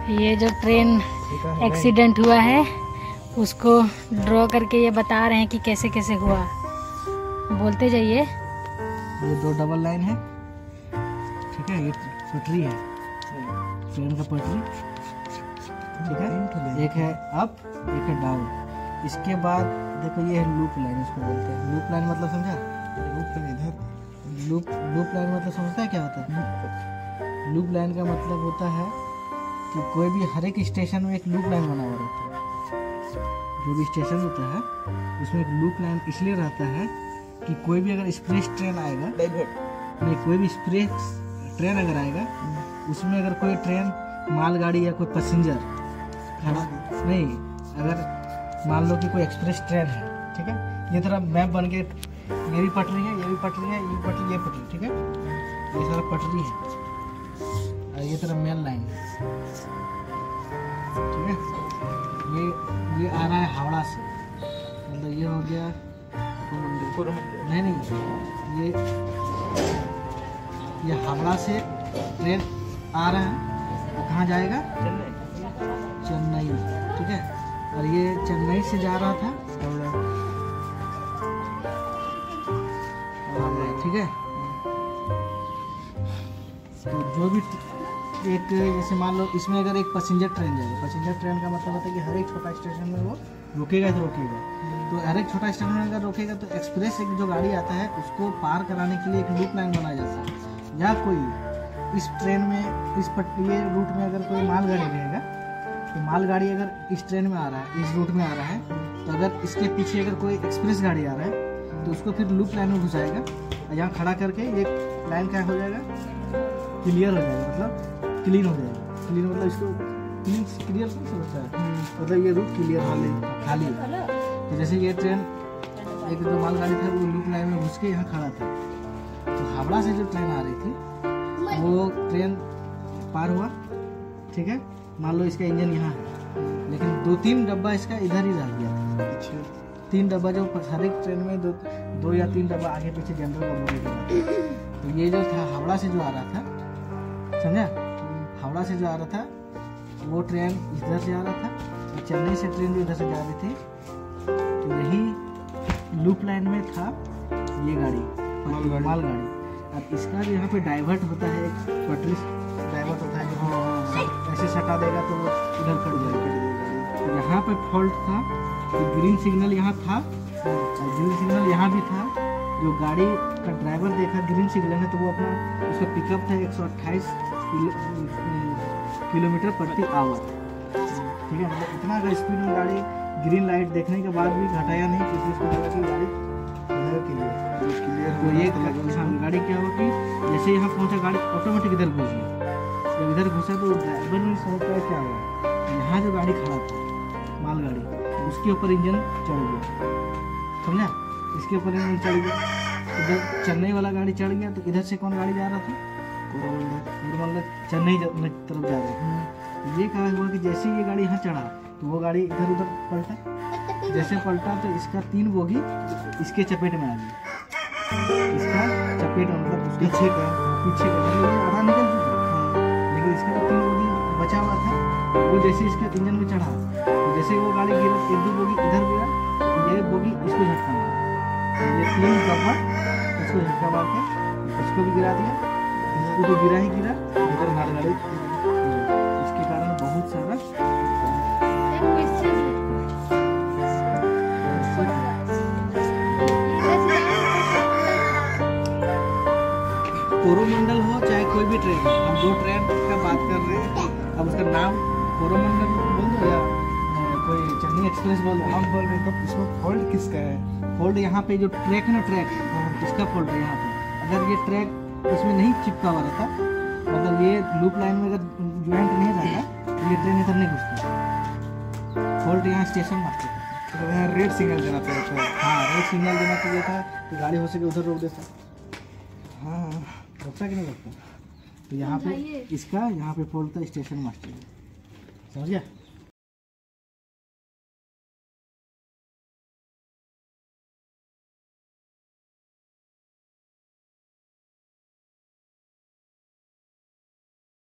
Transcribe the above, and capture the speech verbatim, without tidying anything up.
ये जो train accident हुआ है उसको ड्रॉ करके ये बता रहे हैं कि कैसे कैसे हुआ। बोलते जाइए। ये दो डबल लाइन है, ठीक है, ये पटरी है, ट्रेन का पटरी, ठीक है, एक है अप एक है डाउन। इसके बाद देखो ये है लूप लाइन, इसको बोलते हैं लूप लाइन। मतलब समझा? लूप लाइन इधर, लूप लूप लाइन मतलब समझता है क्या होता है? लूप लाइन का मतलब होता है कि कोई भी हर एक स्टेशन में एक लूप लाइन बना हुआ रहता है। जो भी स्टेशन होता है उसमें एक लूप लाइन इसलिए रहता है कि कोई भी अगर एक्सप्रेस ट्रेन आएगा, नहीं कोई भी एक्सप्रेस ट्रेन अगर आएगा, उसमें अगर कोई ट्रेन मालगाड़ी या कोई पैसेंजर खड़ा नहीं, अगर मान लो कि कोई एक्सप्रेस ट्रेन है, ठीक है, ये तरह मैप बन के ये भी पटरी है, ये भी पटरी है, ये भी पटरी, ये पटरी, ठीक है, ये सारा पटरी है और ये तरह मेन लाइन है, ठीक है। ये ये आ रहा है हावड़ा से, मतलब ये हो गया नहीं नहीं ये ये हावड़ा से ट्रेन आ रहा है, वो कहाँ जाएगा? चेन्नई, ठीक है, और ये चेन्नई से जा रहा था, ठीक है। तो जो भी एक जैसे मान लो इसमें अगर एक पैसेंजर ट्रेन जाएगा, पैसेंजर ट्रेन का मतलब होता है कि हर एक छोटा स्टेशन में वो रुकेगा तो रुकेगा, तो हर एक छोटा स्टेशन में अगर रुकेगा तो एक्सप्रेस एक जो गाड़ी आता है उसको पार कराने के लिए एक लूप लाइन बनाया जाता है। या कोई इस ट्रेन में इस ये रूट में अगर कोई मालगाड़ी रहेगा तो मालगाड़ी अगर इस ट्रेन में आ रहा है, इस रूट में आ रहा है, तो अगर इसके पीछे अगर कोई एक्सप्रेस गाड़ी आ रहा है तो उसको फिर लूप लाइन में घुसाएगा और यहाँ खड़ा करके ये लाइन क्या हो जाएगा? क्लियर हो जाएगा, मतलब क्लीन हो जाएगा। क्लीन मतलब इसको क्लीन क्लियर कौन सा होता है? मतलब ये रूट क्लियर खाली खाली है। तो जैसे ये ट्रेन एक जो मालगाड़ी था वो लूप लाइन में घुस के यहाँ खड़ा था, तो हावड़ा से जो ट्रेन आ रही थी वो ट्रेन पार हुआ, ठीक है, मान लो इसका इंजन यहाँ है, लेकिन दो तीन डब्बा इसका इधर ही रह गया। तीन डब्बा जो हर एक ट्रेन में दो दो या तीन डब्बा आगे पीछे जनरल का बोगी। तो ये जो था हावड़ा से जो आ रहा था, समझा, हावड़ा से जो आ रहा था वो ट्रेन इधर से आ रहा था और चेन्नई से ट्रेन भी इधर से जा रही थी, तो यही लूप लाइन में था ये गाड़ी मालगाड़ी। अब इसका जो यहाँ पे डाइवर्ट होता है, एक पटरी डाइवर्ट होता है, जो ऐसे सटा देगा तो वो इधर कट जाएगा। तो यहाँ पे फॉल्ट था, तो ग्रीन सिग्नल यहाँ था और ग्रीन सिग्नल यहाँ भी था। जो गाड़ी का ड्राइवर देखा ग्रीन सिग्नल है तो वो अपना उसका पिकअप था एक सौ अट्ठाईस किलोमीटर प्रति आवर, ठीक है, मतलब इतना अगर स्पीड में गाड़ी ग्रीन लाइट देखने के बाद भी घटाया नहीं, क्योंकि उसको लगा कि गाड़ी क्लियर। तो ये गाड़ी क्या हुआ कि जैसे यहाँ पहुँचा गाड़ी ऑटोमेटिक इधर घुस गई। जब इधर घुसा तो ड्राइवर नहीं समझ पाया क्या हुआ, यहाँ जो गाड़ी खड़ा था मालगाड़ी उसके ऊपर इंजन चढ़ गया, समझा, इसके ऊपर इंजन चढ़ गया। इधर चेन्नई वाला गाड़ी चढ़ गया तो इधर से कौन गाड़ी जा रहा था? कोरोमंडल चेन्नई तरफ जा रहा था। ये कहा हुआ कि जैसे ये गाड़ी यहाँ चढ़ा तो वो गाड़ी इधर उधर पलटा, जैसे पलटा तो इसका तीन बोगी इसके चपेट में आ गई। इसका चपेट मतलब उसके पीछे का पीछे का आधा निकल चुका, लेकिन इसका तीन बोगी बचा हुआ था। वो जैसे इसके इंजन में चढ़ा तो जैसे वो गाड़ी गिरा, एक दो बोगी इधर गिरा, ये बोगी इसको झटका मारा, ये तीन डब्बा इसको झटका मार के इसको भी गिरा दिया, इसको तो गिरा ही गिरा, इधर मालगाड़ी। इसके कारण बहुत सारा कोरोमंडल हो चाहे कोई भी ट्रेन, हम दो ट्रेन का बात कर रहे हैं। अब उसका नाम कोरोमंडल बोल दो या कोई चेन्नई एक्सप्रेस बोल दो, हम बोल रहे हैं। तो इसमें फॉल्ट किसका है? फॉल्ट यहाँ पे जो ट्रैक है ना, ट्रैक इसका फॉल्ट है यहाँ पे। अगर ये ट्रैक इसमें नहीं चिपका हुआ रहता, मतलब ये लूप लाइन में अगर ज्वाइंट नहीं रहता तो ये ट्रेन इधर नहीं घुसती। फॉल्ट यहाँ स्टेशन मारते थे, तो यहाँ रेड सिग्नल देना पड़ता है। हाँ, रेड सिग्नल देना चाहिए था तो गाड़ी हो सके उधर रोक देता। हाँ, रोकता कि नहीं रोकता? तो यहाँ पे इसका यहाँ पे फॉल्ट था स्टेशन मास्टर, समझ गया।